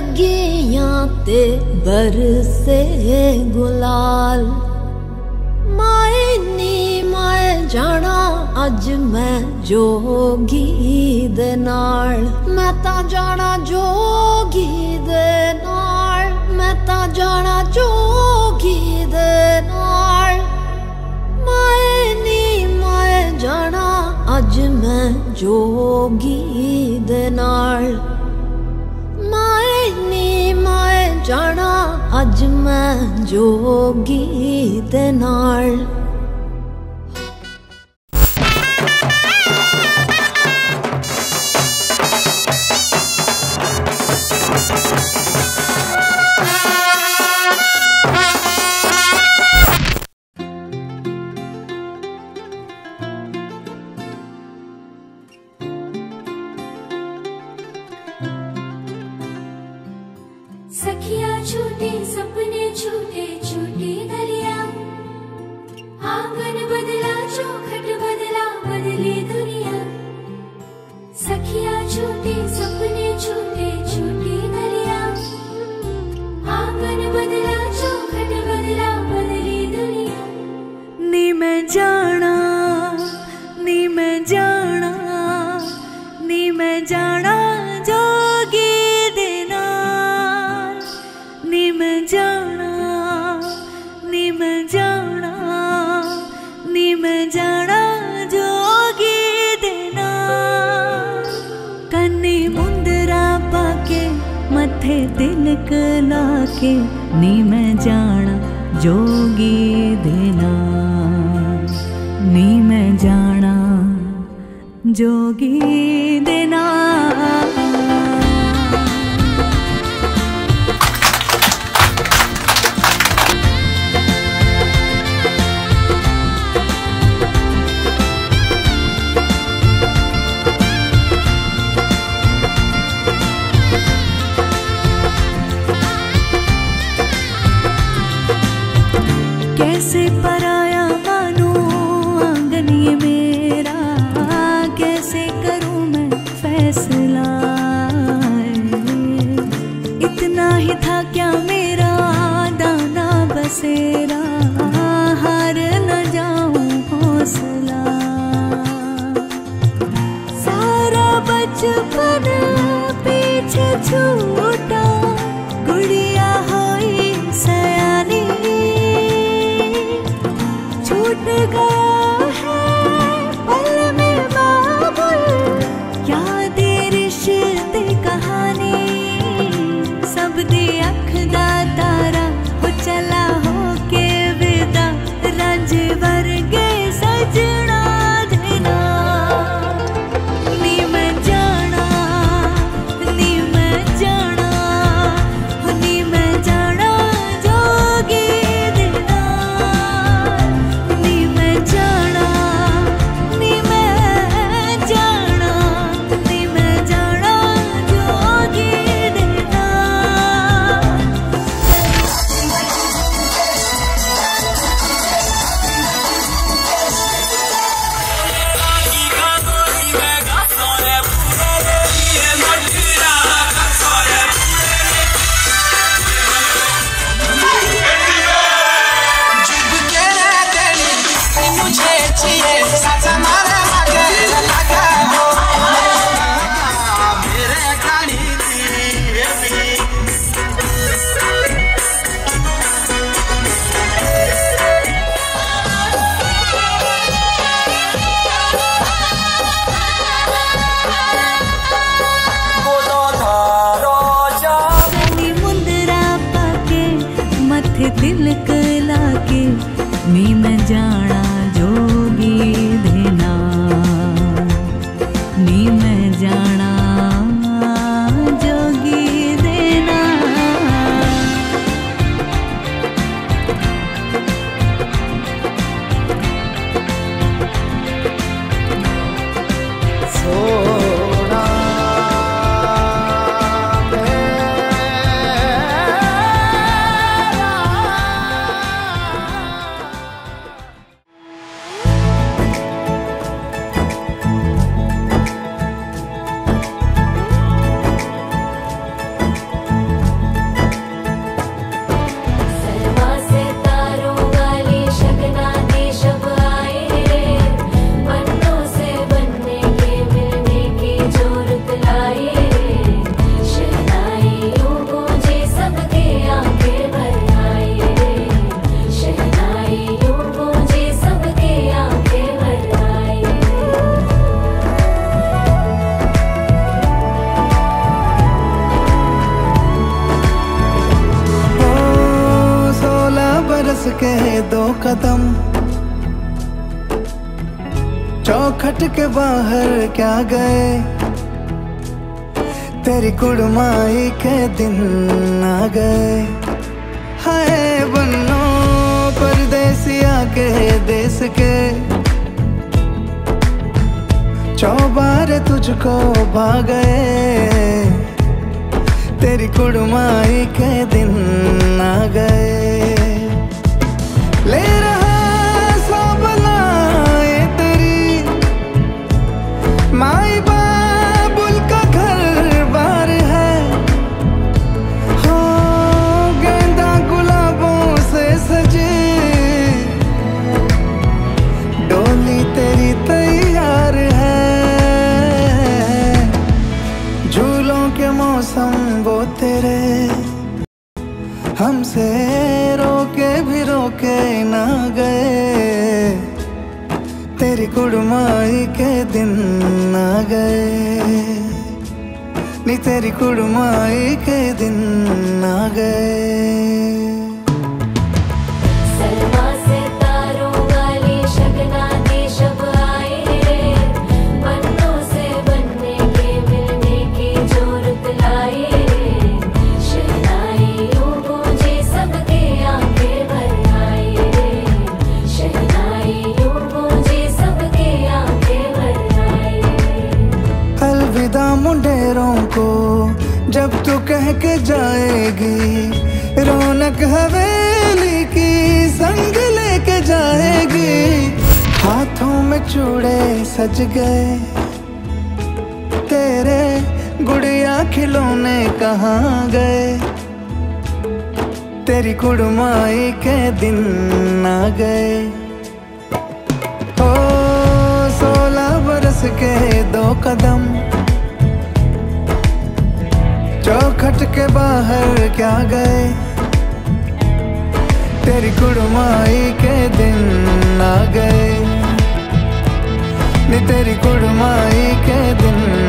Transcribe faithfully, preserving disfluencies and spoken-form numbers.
लगियां ते बरसे गुलाल। माए नी माए जाना अज मैं जोगी दे नाल। मैं ता जाना जोगी दे नाल, मैं ता जाना जोगी दे नाल। माए नी माए जाना अज मैं जोगी दे नाल। माए नी माए जाना अज मैं जोगी दे नाल। सखिया छूटे सपने छूटे छूटी दरिया। आंगन बदला चौखट बदला बदली दुनिया। सखिया छूटे सपने छूटे छूटी दरिया। आंगन बदला चौखट बदला बदली दुनिया। नी मैं जाना नी मैं जाना नी मैं जाना जोगी देना। नी मैं जाना नी मैं जाना नी मैं जाना जोगी देना। कन्नी मुंदरा पाके मथे तिलक लाके नी मैं जाना जोगी देना। नी मैं जाना जोगी देना। कैसे पराया मानू आंगन ये मेरा। कैसे करूं मैं फैसला। इतना ही था क्या मेरा दाना बसेरा। हार न जाऊं हौसला। सारा बचपन पीछे छूटा। गुड़िया होई सयानी। छूट गया है पल में बाबुल। याद रिश्ते कहानी। सब दी अख दा तारा हो चला हो के विदा। रंज वर्गे सजना देना। नी मैं जाना नी मैं जाना के बाहर क्या गए, तेरी कुड़माई के दिन आ गए। हाय बन्नो परदेसिया के देश के, चौबार तुझको भा गए, तेरी कुड़माई के दिन आ गए। ले रहा सब लाए तेरी माई बाबुल का घर बार है, हो गेंदा गुलाबों से सजे डोली तेरी तैयार है। झूलों के मौसम वो तेरे, हमसे रोके भी रोके ना गए, तेरी कुड़माई के दिन आ गए, नी तेरी कुड़माई के दिन आ गए। मुंडेरों को जब तू कह के जाएगी, रौनक हवेली की संग लेके जाएगी। हाथों में चूड़े सज गए, तेरे गुड़िया खिलौने कहाँ गए, तेरी कुड़माई के दिन आ गए। ओ सोलह बरस के दो कदम, चौखट के बाहर क्या गए, तेरी कुड़माई के दिन आ गए, नी तेरी कुड़माई के दिन